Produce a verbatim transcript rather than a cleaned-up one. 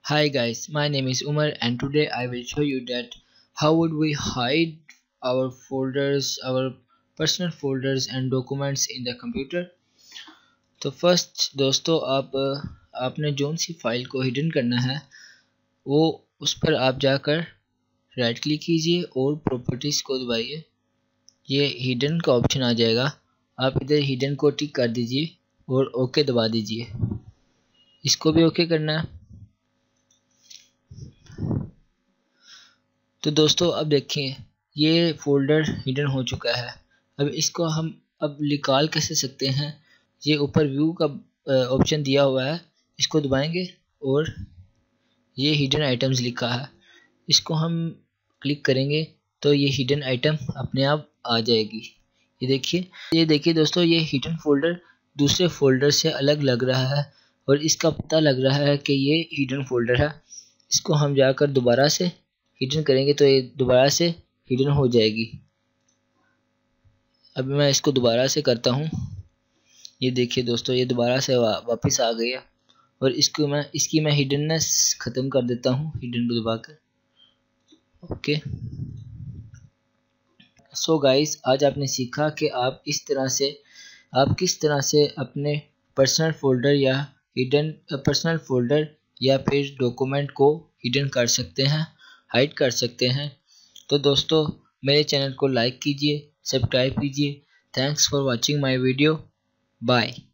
Hi guys, my name is Umar and today I will show you that how would we hide our folders, our personal folders and documents in the computer। तो first दोस्तों आप आपने जोन सी file को hidden करना है वो उस पर आप जाकर राइट क्लिक कीजिए और प्रॉपर्टीज को दबाइए। ये हिडन का ऑप्शन आ जाएगा, आप इधर हिडन को टिक कर दीजिए और ओके दबा दीजिए। इसको भी ओके करना है। तो दोस्तों अब देखें ये फोल्डर हिडन हो चुका है। अब इसको हम अब निकाल कैसे सकते हैं, ये ऊपर व्यू का ऑप्शन दिया हुआ है, इसको दबाएंगे और ये हिडन आइटम्स लिखा है, इसको हम क्लिक करेंगे तो ये हिडन आइटम अपने आप आ जाएगी। ये देखिए ये देखिए दोस्तों, ये हिडन फोल्डर दूसरे फोल्डर से अलग लग रहा है और इसका पता लग रहा है कि ये हिडन फोल्डर है। इसको हम जाकर दोबारा से हिडन करेंगे तो ये दोबारा से हिडन हो जाएगी। अब मैं इसको दोबारा से करता हूँ, ये देखिए दोस्तों ये दोबारा से वा, वापस आ गया और इसको मैं इसकी मैं हिडननेस ख़त्म कर देता हूँ हिडन को दबाकर। ओके सो गाइस, आज आपने सीखा कि आप इस तरह से आप किस तरह से अपने पर्सनल फोल्डर या हिडन पर्सनल फोल्डर या फिर डॉक्यूमेंट को हिडन कर सकते हैं, हाइड कर सकते हैं। तो दोस्तों मेरे चैनल को लाइक कीजिए, सब्सक्राइब कीजिए। Thanks for watching my video. Bye.